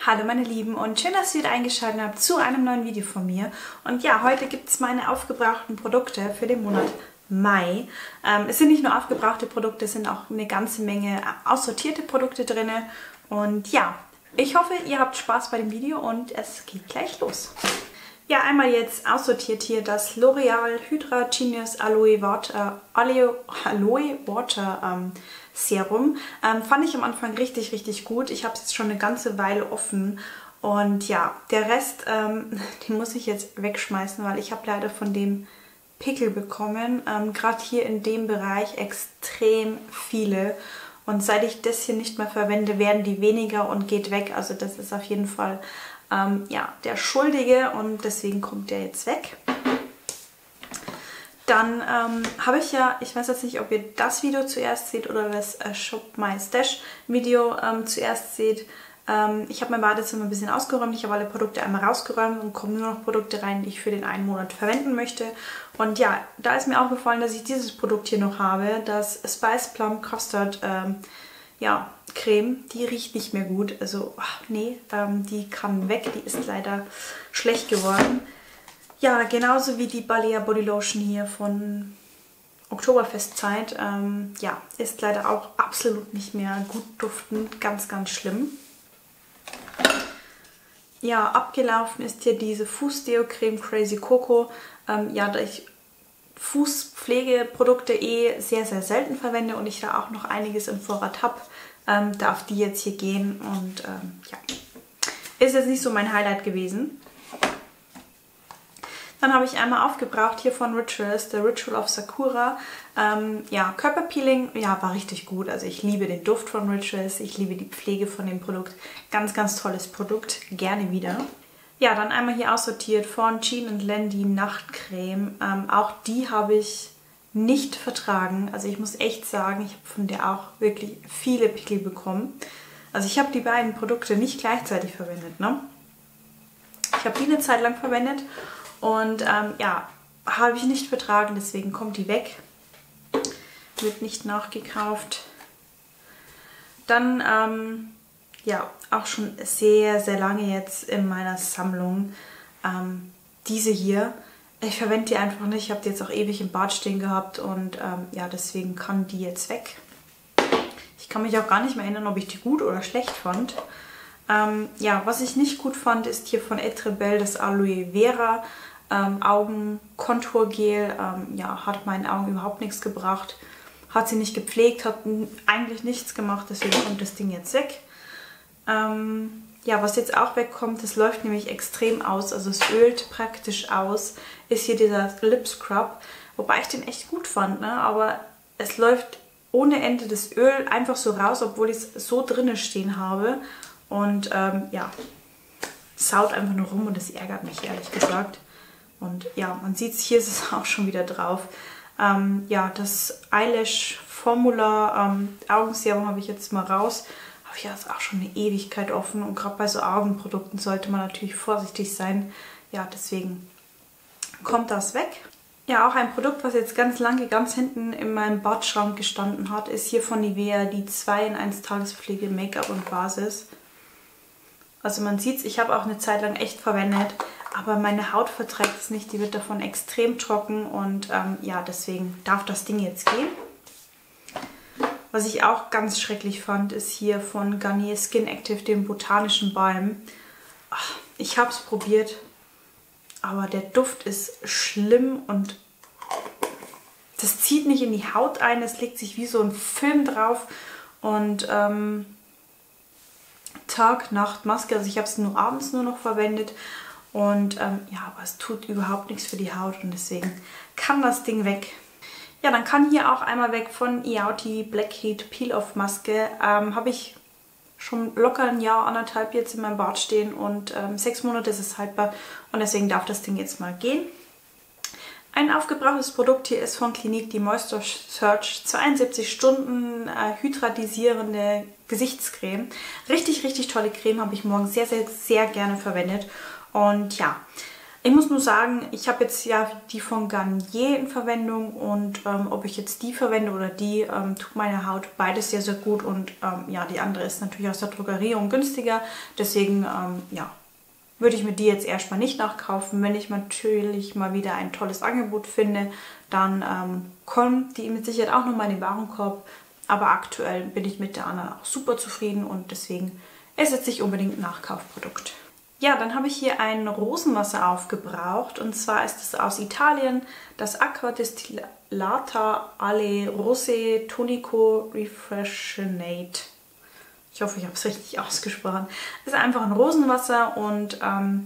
Hallo meine Lieben und schön, dass ihr wieder eingeschaltet habt zu einem neuen Video von mir. Und ja, heute gibt es meine aufgebrauchten Produkte für den Monat Mai. Es sind nicht nur aufgebrauchte Produkte, es sind auch eine ganze Menge aussortierte Produkte drin. Und ja, ich hoffe, ihr habt Spaß bei dem Video und es geht gleich los. Ja, einmal jetzt aussortiert hier das L'Oreal Hydra Genius Aloe Water Serum. Fand ich am Anfang richtig gut. Ich habe es jetzt schon eine ganze Weile offen. Und ja, der Rest, den muss ich jetzt wegschmeißen, weil ich habe leider von dem Pickel bekommen. Gerade hier in dem Bereich extrem viele. Und seit ich das hier nicht mehr verwende, werden die weniger und geht weg. Also das ist auf jeden Fall ja, der Schuldige und deswegen kommt der jetzt weg. Dann habe ich ja, ich weiß jetzt nicht, ob ihr das Video zuerst seht oder das Shop My Stash Video zuerst seht. Ich habe mein Badezimmer ein bisschen ausgeräumt, ich habe alle Produkte einmal rausgeräumt und kommen nur noch Produkte rein, die ich für den einen Monat verwenden möchte. Und ja, da ist mir aufgefallen, dass ich dieses Produkt hier noch habe, das Spice Plum Custard ja, Creme. Die riecht nicht mehr gut, also nee, die kann weg, die ist leider schlecht geworden. Ja, genauso wie die Balea Body Lotion hier von Oktoberfestzeit. Ja, ist leider auch absolut nicht mehr gut duftend. Ganz schlimm. Ja, abgelaufen ist hier diese Fußdeo-Creme Crazy Coco. Ja, da ich Fußpflegeprodukte sehr selten verwende und ich da auch noch einiges im Vorrat habe, darf die jetzt hier gehen. Und ja, ist jetzt nicht so mein Highlight gewesen. Dann habe ich einmal aufgebraucht hier von Rituals, The Ritual of Sakura. Ja, Körperpeeling, ja, war richtig gut. Also ich liebe den Duft von Rituals, ich liebe die Pflege von dem Produkt. Ganz tolles Produkt, gerne wieder. Ja, dann einmal hier aussortiert von Jean & Len die Nachtcreme. Auch die habe ich nicht vertragen. Also ich muss echt sagen, ich habe von der auch wirklich viele Pickel bekommen. Also ich habe die beiden Produkte nicht gleichzeitig verwendet, ne? Ich habe die eine Zeit lang verwendet. Und ja, habe ich nicht vertragen, deswegen kommt die weg. Wird nicht nachgekauft. Dann, ja, auch schon sehr lange jetzt in meiner Sammlung. Diese hier. Ich verwende die einfach nicht. Ich habe die jetzt auch ewig im Bad stehen gehabt und ja, deswegen kann die jetzt weg. Ich kann mich auch gar nicht mehr erinnern, ob ich die gut oder schlecht fand. Ja, was ich nicht gut fand, ist hier von Etrebel das Aloe Vera Augenkonturgel. Ja, hat meinen Augen überhaupt nichts gebracht. Hat sie nicht gepflegt, hat eigentlich nichts gemacht, deswegen kommt das Ding jetzt weg. Ja, was jetzt auch wegkommt, das läuft nämlich extrem aus, also es ölt praktisch aus, ist hier dieser Lip Scrub, wobei ich den echt gut fand, ne? Aber es läuft ohne Ende das Öl einfach so raus, obwohl ich es so drinne stehen habe. Und ja, saut einfach nur rum und das ärgert mich, ehrlich gesagt. Und ja, man sieht es, hier ist es auch schon wieder drauf. Ja, das Eyelash Formula Augenserum habe ich jetzt mal raus. Aber ja, ist auch schon eine Ewigkeit offen. Und gerade bei so Augenprodukten sollte man natürlich vorsichtig sein. Ja, deswegen kommt das weg. Ja, auch ein Produkt, was jetzt ganz lange ganz hinten in meinem Badschrank gestanden hat, ist hier von Nivea die 2-in-1 Tagespflege Make-up und Basis. Also man sieht es, ich habe auch eine Zeit lang echt verwendet, aber meine Haut verträgt es nicht, die wird davon extrem trocken und ja, deswegen darf das Ding jetzt gehen. Was ich auch ganz schrecklich fand, ist hier von Garnier Skin Active, den botanischen Balm. Ach, ich habe es probiert, aber der Duft ist schlimm und das zieht nicht in die Haut ein, es legt sich wie so ein Film drauf und Tag-Nacht-Maske, also ich habe es nur abends nur noch verwendet und ja, aber es tut überhaupt nichts für die Haut und deswegen kann das Ding weg. Ja, dann kann hier auch einmal weg von Iauti Blackheat Peel-Off Maske. Habe ich schon locker ein Jahr, anderthalb jetzt in meinem Bad stehen und 6 Monate ist es haltbar und deswegen darf das Ding jetzt mal gehen. Ein aufgebrauchtes Produkt hier ist von Clinique die Moisture Surge 72 Stunden hydradisierende Gesichtscreme. Richtig tolle Creme, habe ich morgens sehr gerne verwendet. Und ja, Ich muss nur sagen, ich habe jetzt ja die von Garnier in Verwendung und ob ich jetzt die verwende oder die, tut meine Haut beides sehr, sehr gut. Und ja, die andere ist natürlich aus der Drogerie und günstiger. Deswegen, ja, würde ich mir die jetzt erstmal nicht nachkaufen. Wenn ich natürlich mal wieder ein tolles Angebot finde, dann kommt die mit Sicherheit auch nochmal in den Warenkorb. Aber aktuell bin ich mit der anderen auch super zufrieden und deswegen ist es nicht unbedingt ein Nachkaufprodukt. Ja, dann habe ich hier ein Rosenwasser aufgebraucht und zwar ist es aus Italien, das Acqua Distillata alle Rose Tonico Refreshinate. Ich hoffe, ich habe es richtig ausgesprochen. Es ist einfach ein Rosenwasser und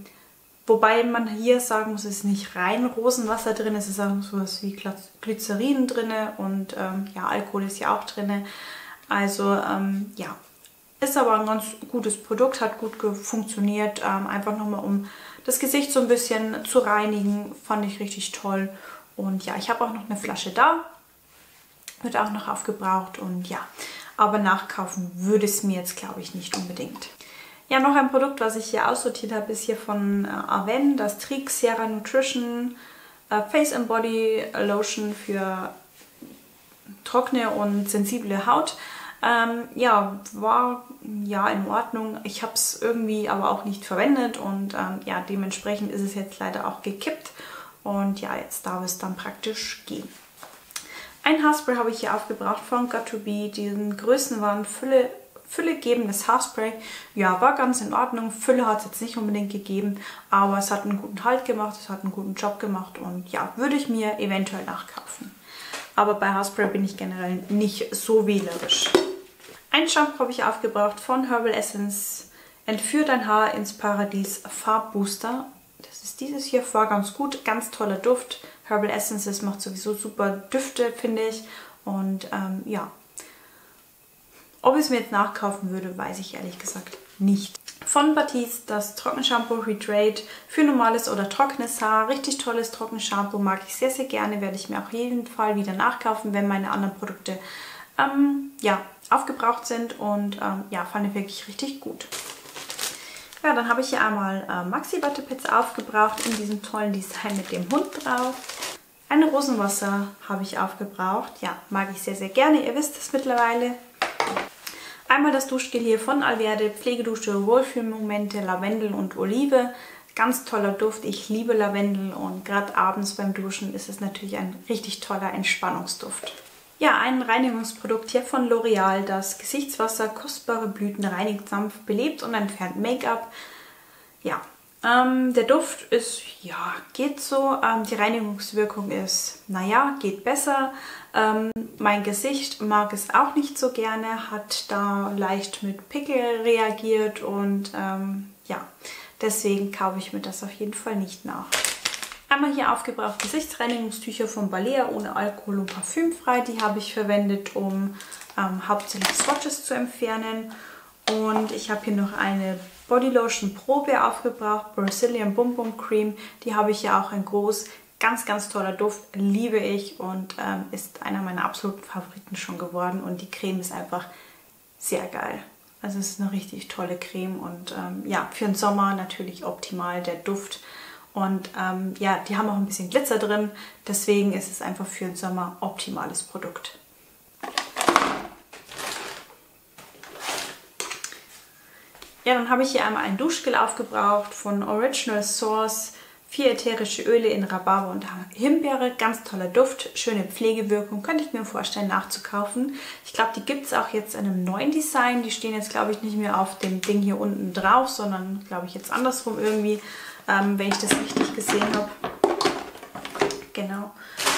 wobei man hier sagen muss, es ist nicht rein Rosenwasser drin, es ist auch sowas wie Glycerin drin und ja, Alkohol ist ja auch drin. Also ja. Ist aber ein ganz gutes Produkt, hat gut funktioniert. Einfach nochmal, um das Gesicht so ein bisschen zu reinigen. Fand ich richtig toll. Und ja, ich habe auch noch eine Flasche da. Wird auch noch aufgebraucht und ja. Aber nachkaufen würde es mir jetzt, glaube ich, nicht unbedingt. Ja, noch ein Produkt, was ich hier aussortiert habe, ist hier von Avène, das Trix Sierra Nutrition Face and Body Lotion für trockene und sensible Haut. Ja, war ja in Ordnung. Ich habe es irgendwie aber auch nicht verwendet und ja, dementsprechend ist es jetzt leider auch gekippt und ja, jetzt darf es dann praktisch gehen. Ein Haarspray habe ich hier aufgebraucht von Got2b, diesen Größenwahn füllegebendes Haarspray. Ja, war ganz in Ordnung. Fülle hat es jetzt nicht unbedingt gegeben, aber es hat einen guten Halt gemacht, es hat einen guten Job gemacht und ja, würde ich mir eventuell nachkaufen. Aber bei Haarspray bin ich generell nicht so wählerisch. Ein Shampoo habe ich aufgebraucht von Herbal Essence. Entführ dein Haar ins Paradies Farbbooster. Das ist dieses hier, war ganz gut. Ganz toller Duft. Herbal Essence, das macht sowieso super Düfte, finde ich. Und ja, ob ich es mir jetzt nachkaufen würde, weiß ich ehrlich gesagt nicht. Von Batiste das Trockenshampoo Hydrate für normales oder trockenes Haar. Richtig tolles Trockenshampoo, mag ich sehr, sehr gerne. Werde ich mir auf jeden Fall wieder nachkaufen, wenn meine anderen Produkte ja, aufgebraucht sind. Und ja, fand ich wirklich richtig gut. Ja, dann habe ich hier einmal Maxi Wattepads aufgebraucht in diesem tollen Design mit dem Hund drauf. Ein Rosenwasser habe ich aufgebraucht. Ja, mag ich sehr, sehr gerne. Ihr wisst es mittlerweile. Einmal das Duschgel hier von Alverde, Pflegedusche, Wohlfühlmomente, Lavendel und Olive. Ganz toller Duft, ich liebe Lavendel und gerade abends beim Duschen ist es natürlich ein richtig toller Entspannungsduft. Ja, ein Reinigungsprodukt hier von L'Oreal, das Gesichtswasser, kostbare Blüten reinigt sanft, belebt und entfernt Make-up. Ja, der Duft ist, ja, geht so. Die Reinigungswirkung ist, naja, geht besser. Mein Gesicht mag es auch nicht so gerne, hat da leicht mit Pickel reagiert und ja, deswegen kaufe ich mir das auf jeden Fall nicht nach. Einmal hier aufgebraucht Gesichtsreinigungstücher von Balea ohne Alkohol und parfümfrei. Die habe ich verwendet, um hauptsächlich Swatches zu entfernen. Und ich habe hier noch eine Bodylotion Probe aufgebraucht, Brazilian Bum Bum Cream. Die habe ich ja auch in groß. Ganz, ganz toller Duft, liebe ich und ist einer meiner absoluten Favoriten schon geworden. Und die Creme ist einfach sehr geil. Also es ist eine richtig tolle Creme und ja, für den Sommer natürlich optimal, der Duft. Und ja, die haben auch ein bisschen Glitzer drin, deswegen ist es einfach für den Sommer optimales Produkt. Ja, dann habe ich hier einmal ein Duschgel aufgebraucht von Original Source. 4 ätherische Öle in Rhabarber und Himbeere. Ganz toller Duft, schöne Pflegewirkung. Könnte ich mir vorstellen nachzukaufen. Ich glaube, die gibt es auch jetzt in einem neuen Design. Die stehen jetzt, glaube ich, nicht mehr auf dem Ding hier unten drauf, sondern, glaube ich, jetzt andersrum irgendwie, wenn ich das richtig gesehen habe. Genau.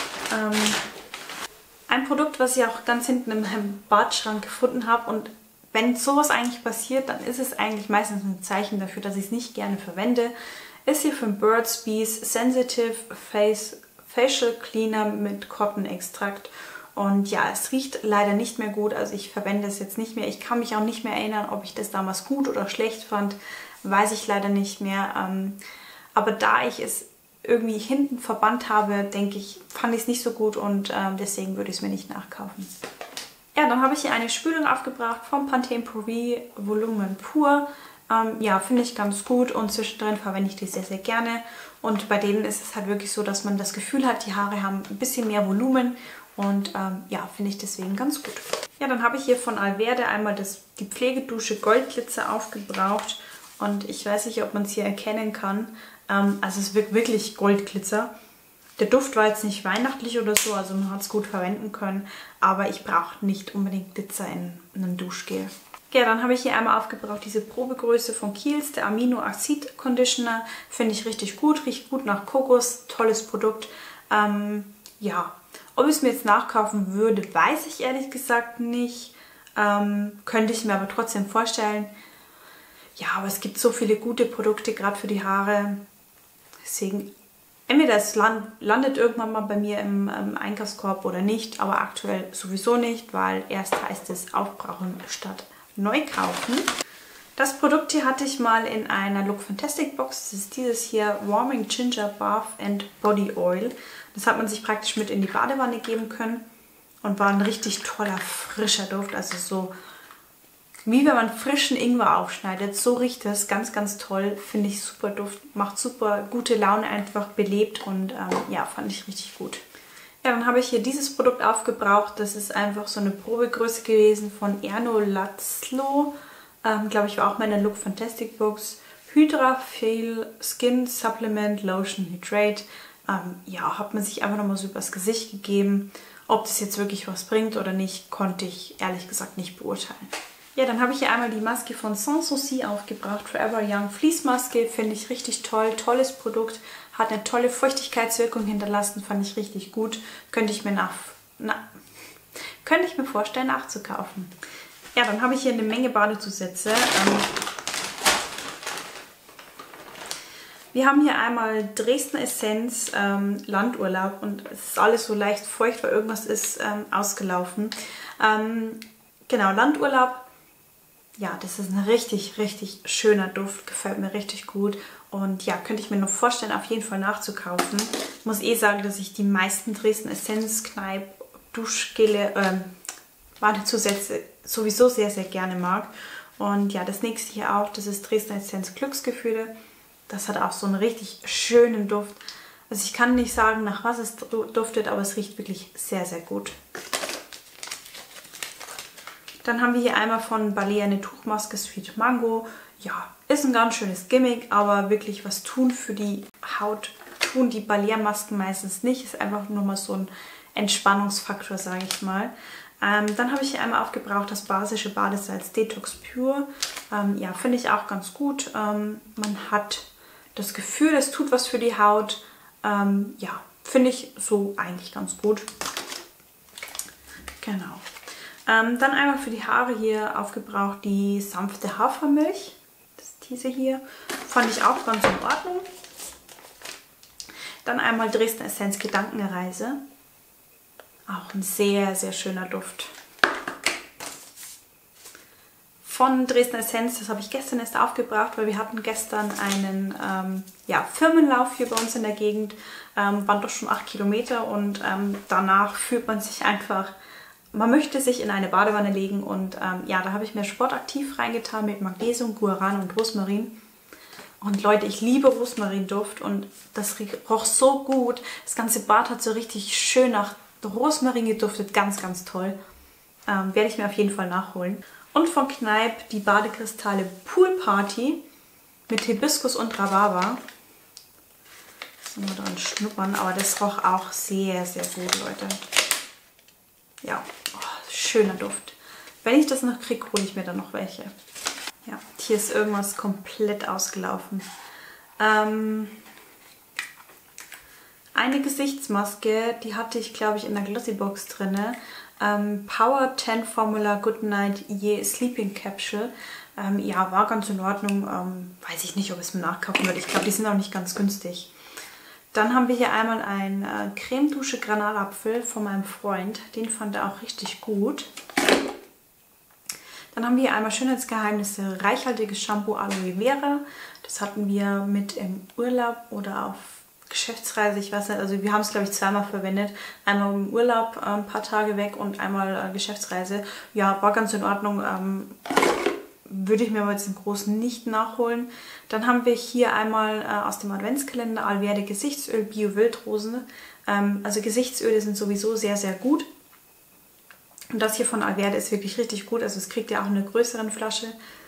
Ein Produkt, was ich auch ganz hinten in meinem Badschrank gefunden habe und wenn sowas eigentlich passiert, dann ist es eigentlich meistens ein Zeichen dafür, dass ich es nicht gerne verwende. Ist hier von Burt's Bees Sensitive Facial Cleaner mit Cotton-Extrakt. Und ja, es riecht leider nicht mehr gut, also ich verwende es jetzt nicht mehr. Ich kann mich auch nicht mehr erinnern, ob ich das damals gut oder schlecht fand, weiß ich leider nicht mehr. Aber da ich es irgendwie hinten verbannt habe, denke ich, fand ich es nicht so gut und deswegen würde ich es mir nicht nachkaufen. Ja, dann habe ich hier eine Spülung aufgebracht vom Pantene Pro V Volumen Pur. Ja, finde ich ganz gut und zwischendrin verwende ich die sehr, sehr gerne. Und bei denen ist es halt wirklich so, dass man das Gefühl hat, die Haare haben ein bisschen mehr Volumen und ja, finde ich deswegen ganz gut. Ja, dann habe ich hier von Alverde einmal die Pflegedusche Goldglitzer aufgebraucht und ich weiß nicht, ob man es hier erkennen kann. Also es wirkt wirklich Goldglitzer. Der Duft war jetzt nicht weihnachtlich oder so, also man hat es gut verwenden können, aber ich brauche nicht unbedingt Glitzer in einem Duschgel. Ja, dann habe ich hier einmal aufgebraucht diese Probegröße von Kiehl's, der Amino Acid Conditioner. Finde ich richtig gut, riecht gut nach Kokos, tolles Produkt. Ja, ob ich es mir jetzt nachkaufen würde, weiß ich ehrlich gesagt nicht. Könnte ich mir aber trotzdem vorstellen. Ja, aber es gibt so viele gute Produkte, gerade für die Haare. Deswegen, entweder es landet irgendwann mal bei mir im Einkaufskorb oder nicht, aber aktuell sowieso nicht, weil erst heißt es aufbrauchen statt neu kaufen. Das Produkt hier hatte ich mal in einer Look Fantastic Box. Das ist dieses hier Warming Ginger Bath and Body Oil. Das hat man sich praktisch mit in die Badewanne geben können und war ein richtig toller, frischer Duft. Also so wie wenn man frischen Ingwer aufschneidet. So riecht das ganz, ganz toll. Finde ich super Duft. Macht super gute Laune, einfach belebt und ja, fand ich richtig gut. Ja, dann habe ich hier dieses Produkt aufgebraucht. Das ist einfach so eine Probegröße gewesen von Erno Laszlo. Glaube ich, war auch mal in der Look Fantastic Box. Hydra Fail Skin Supplement Lotion Hydrate. Ja, hat man sich einfach nochmal so übers Gesicht gegeben. Ob das jetzt wirklich was bringt oder nicht, konnte ich ehrlich gesagt nicht beurteilen. Ja, dann habe ich hier einmal die Maske von Sans Souci aufgebracht. Forever Young Fließmaske. Finde ich richtig toll. Tolles Produkt. Hat eine tolle Feuchtigkeitswirkung hinterlassen. Fand ich richtig gut. Könnte ich mir vorstellen nachzukaufen. Ja, dann habe ich hier eine Menge Badezusätze. Wir haben hier einmal Dresdner Essenz Landurlaub und es ist alles so leicht feucht, weil irgendwas ist ausgelaufen. Genau, Landurlaub. Ja, das ist ein richtig, richtig schöner Duft. Gefällt mir richtig gut. Und ja, könnte ich mir noch vorstellen, auf jeden Fall nachzukaufen. Ich muss eh sagen, dass ich die meisten Dresdner Essenz, Kneipp, Duschgele, Badezusätze sowieso sehr, sehr gerne mag. Und ja, das nächste hier auch, das ist Dresdner Essenz Glücksgefühle. Das hat auch so einen richtig schönen Duft. Also ich kann nicht sagen, nach was es duftet, aber es riecht wirklich sehr, sehr gut. Dann haben wir hier einmal von Balea eine Tuchmaske Sweet Mango. Ja, ist ein ganz schönes Gimmick, aber wirklich was tun für die Haut tun die Balea-Masken meistens nicht. Ist einfach nur mal so ein Entspannungsfaktor, sage ich mal. Dann habe ich hier einmal aufgebraucht das basische Badesalz Detox Pure. Ja, finde ich auch ganz gut. Man hat das Gefühl, es tut was für die Haut. Ja, finde ich so eigentlich ganz gut. Genau. Dann einmal für die Haare hier aufgebraucht die sanfte Hafermilch. Das ist diese hier. Fand ich auch ganz in Ordnung. Dann einmal Dresdner Essenz Gedankenreise. Auch ein sehr, sehr schöner Duft. Von Dresdner Essenz, das habe ich gestern erst aufgebracht, weil wir hatten gestern einen Firmenlauf hier bei uns in der Gegend. Waren doch schon 8 Kilometer und danach fühlt man sich einfach... Man möchte sich in eine Badewanne legen und ja, da habe ich mir Sportaktiv reingetan mit Magnesium, Guaran und Rosmarin. Und Leute, ich liebe Rosmarinduft und das roch so gut. Das ganze Bad hat so richtig schön nach Rosmarin geduftet, ganz, ganz toll. Werde ich mir auf jeden Fall nachholen. Und von Kneipp die Badekristalle Pool Party mit Hibiskus und Rhabarber. Mal dran schnuppern, aber das roch auch sehr, sehr gut, Leute. Ja, oh, schöner Duft. Wenn ich das noch kriege, hole ich mir dann noch welche. Ja, hier ist irgendwas komplett ausgelaufen. Eine Gesichtsmaske, die hatte ich, glaube ich, in der Glossybox drin. Power 10 Formula Goodnight Ye Sleeping Capsule. Ja, war ganz in Ordnung. Weiß ich nicht, ob ich es mir nachkaufen würde. Ich glaube, die sind auch nicht ganz günstig. Dann haben wir hier einmal ein Creme-Dusche Granatapfel von meinem Freund. Den fand er auch richtig gut. Dann haben wir hier einmal Schönheitsgeheimnisse reichhaltiges Shampoo Aloe Vera. Das hatten wir mit im Urlaub oder auf Geschäftsreise. Ich weiß nicht, also wir haben es, glaube ich, zweimal verwendet. Einmal im Urlaub ein paar Tage weg und einmal Geschäftsreise. Ja, war ganz in Ordnung. würde ich mir aber jetzt im Großen nicht nachholen. Dann haben wir hier einmal aus dem Adventskalender Alverde Gesichtsöl Bio Wildrosen. Also Gesichtsöle sind sowieso sehr, sehr gut. Und das hier von Alverde ist wirklich richtig gut. Also es kriegt ja auch in einer größeren Flasche.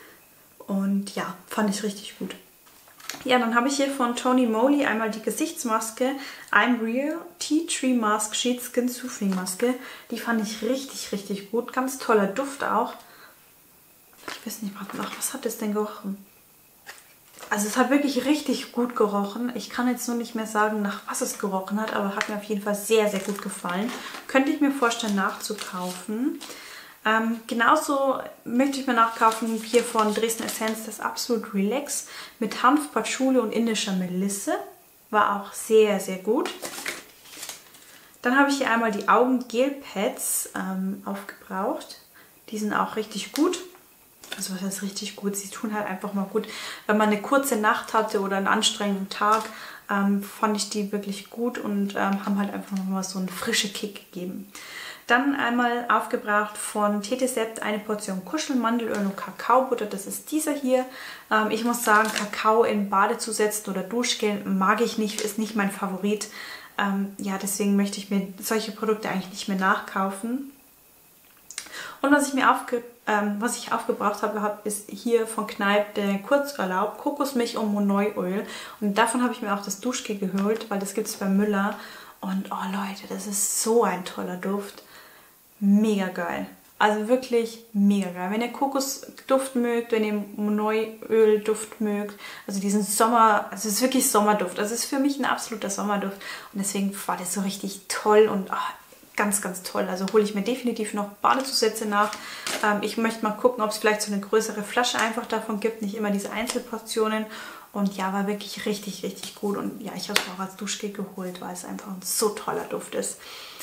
Und ja, fand ich richtig gut. Ja, dann habe ich hier von Tony Moly einmal die Gesichtsmaske I'm Real Tea Tree Mask Sheet Skin Soothing Maske. Die fand ich richtig, richtig gut. Ganz toller Duft auch. Ich weiß nicht, nach was hat es denn gerochen? Also es hat wirklich richtig gut gerochen. Ich kann jetzt nur nicht mehr sagen, nach was es gerochen hat, aber hat mir auf jeden Fall sehr, sehr gut gefallen. Könnte ich mir vorstellen, nachzukaufen. Genauso möchte ich mir nachkaufen hier von Dresden Essenz das Absolut Relax mit Hanf, Patchouli und indischer Melisse. War auch sehr, sehr gut. Dann habe ich hier einmal die Augen-Gel-Pads aufgebraucht. Die sind auch richtig gut. Also was heißt richtig gut? Sie tun halt einfach mal gut. Wenn man eine kurze Nacht hatte oder einen anstrengenden Tag, fand ich die wirklich gut und haben halt einfach nochmal so einen frischen Kick gegeben. Dann einmal aufgebraucht von Tetesept eine Portion Kuschelmandelöl und Kakaobutter. Das ist dieser hier. Ich muss sagen, Kakao in Bade zu setzen oder Duschgel mag ich nicht, ist nicht mein Favorit. Ja, deswegen möchte ich mir solche Produkte eigentlich nicht mehr nachkaufen. Und was ich aufgebraucht habe, ist hier von Kneipp der Kurzurlaub Kokosmilch und Monoi-Öl. Und davon habe ich mir auch das Duschgel geholt, weil das gibt es bei Müller. Und oh Leute, das ist so ein toller Duft. Mega geil. Also wirklich mega geil. Wenn ihr Kokosduft mögt, wenn ihr Monoi-Öl-Duft mögt, also diesen Sommer, also es ist wirklich Sommerduft. Also es ist für mich ein absoluter Sommerduft. Und deswegen war das so richtig toll und ganz, ganz toll. Also hole ich mir definitiv noch Badezusätze nach. Ich möchte mal gucken, ob es vielleicht so eine größere Flasche einfach davon gibt. Nicht immer diese Einzelportionen. Und ja, war wirklich richtig, richtig gut. Und ja, ich habe es auch als Duschgel geholt, weil es einfach ein so toller Duft ist.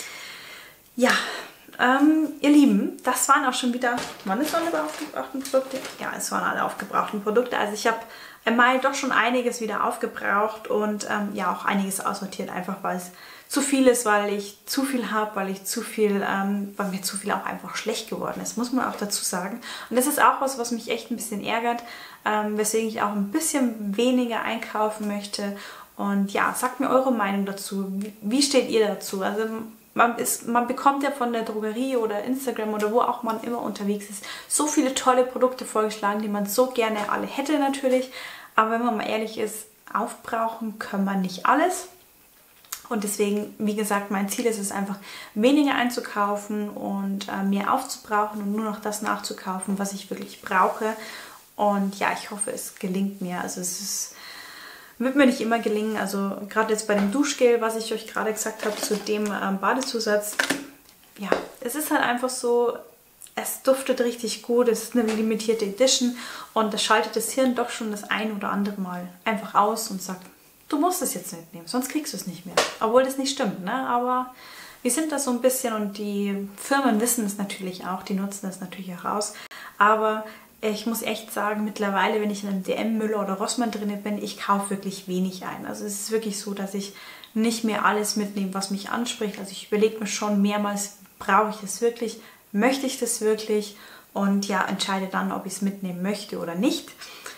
Ja, ihr Lieben, das waren auch schon wieder, waren es alle aufgebrauchten Produkte? Ja, es waren alle aufgebrauchten Produkte. Also ich habe im Mai doch schon einiges wieder aufgebraucht und ja, auch einiges aussortiert, einfach weil es zu viel ist, weil ich zu viel habe, weil mir zu viel auch einfach schlecht geworden ist, muss man auch dazu sagen. Und das ist auch was mich echt ein bisschen ärgert, weswegen ich auch ein bisschen weniger einkaufen möchte. Und ja, sagt mir eure Meinung dazu. Wie steht ihr dazu? Also man bekommt ja von der Drogerie oder Instagram oder wo auch man immer unterwegs ist, so viele tolle Produkte vorgeschlagen, die man so gerne alle hätte natürlich. Aber wenn man mal ehrlich ist, aufbrauchen können wir nicht alles. Und deswegen, wie gesagt, mein Ziel ist es einfach, weniger einzukaufen und mehr aufzubrauchen und nur noch das nachzukaufen, was ich wirklich brauche. Und ja, ich hoffe, es gelingt mir. Also wird mir nicht immer gelingen. Also gerade jetzt bei dem Duschgel, was ich euch gerade gesagt habe, zu dem Badezusatz. Ja, es ist halt einfach so, es duftet richtig gut. Es ist eine limitierte Edition und das schaltet das Hirn doch schon das ein oder andere Mal einfach aus und sagt, du musst es jetzt mitnehmen, sonst kriegst du es nicht mehr. Obwohl das nicht stimmt, ne? Aber wir sind da so ein bisschen und die Firmen wissen es natürlich auch, die nutzen das natürlich auch aus. Aber ich muss echt sagen, mittlerweile, wenn ich in einem DM, Müller oder Rossmann drin bin, ich kaufe wirklich wenig ein. Also es ist wirklich so, dass ich nicht mehr alles mitnehme, was mich anspricht. Also ich überlege mir schon mehrmals, brauche ich das wirklich, möchte ich das wirklich? Und ja, entscheide dann, ob ich es mitnehmen möchte oder nicht.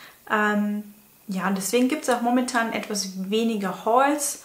Ja, und deswegen gibt es auch momentan etwas weniger Hauls.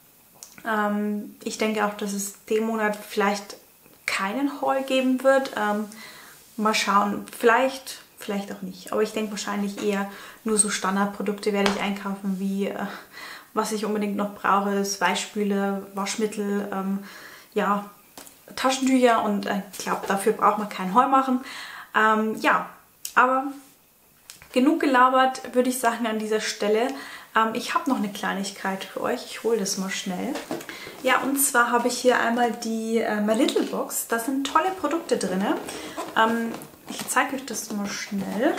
Ich denke auch, dass es den Monat vielleicht keinen Haul geben wird. Mal schauen, vielleicht auch nicht. Aber ich denke wahrscheinlich eher nur so Standardprodukte werde ich einkaufen, wie was ich unbedingt noch brauche, ist Weichspüle, Waschmittel, ja, Taschentücher und ich glaube, dafür braucht man keinen Haul machen. Ja, aber genug gelabert, würde ich sagen, an dieser Stelle. Ich habe noch eine Kleinigkeit für euch. Ich hole das mal schnell. Ja, und zwar habe ich hier einmal die My Little Box. Da sind tolle Produkte drin. Ich zeige euch das mal schnell.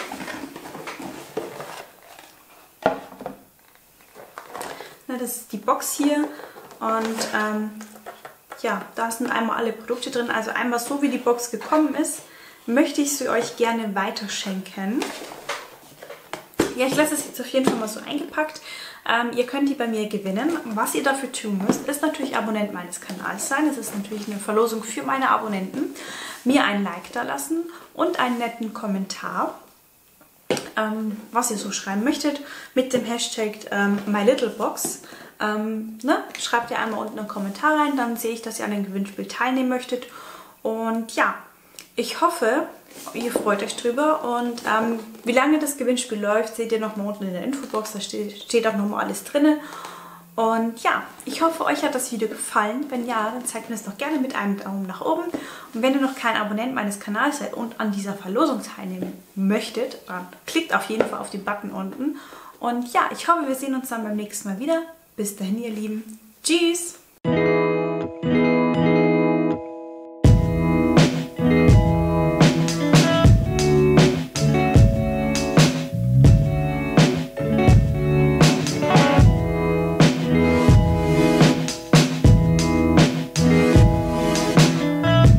Das ist die Box hier. Und ja, da sind einmal alle Produkte drin. Also einmal so, wie die Box gekommen ist, möchte ich sie euch gerne weiterschenken. Ja, ich lasse es jetzt auf jeden Fall mal so eingepackt. Ihr könnt die bei mir gewinnen. Was ihr dafür tun müsst, ist natürlich Abonnent meines Kanals sein. Das ist natürlich eine Verlosung für meine Abonnenten. Mir ein Like da lassen und einen netten Kommentar. was ihr so schreiben möchtet mit dem Hashtag MyLittleBox. Schreibt ihr einmal unten einen Kommentar rein, dann sehe ich, dass ihr an dem Gewinnspiel teilnehmen möchtet. Und ja, ich hoffe, ihr freut euch drüber. Und wie lange das Gewinnspiel läuft, seht ihr nochmal unten in der Infobox. Da steht auch nochmal alles drin. Und ja, ich hoffe, euch hat das Video gefallen. Wenn ja, dann zeigt mir es doch gerne mit einem Daumen nach oben. Und wenn ihr noch kein Abonnent meines Kanals seid und an dieser Verlosung teilnehmen möchtet, dann klickt auf jeden Fall auf den Button unten. Und ja, ich hoffe, wir sehen uns dann beim nächsten Mal wieder. Bis dahin, ihr Lieben. Tschüss!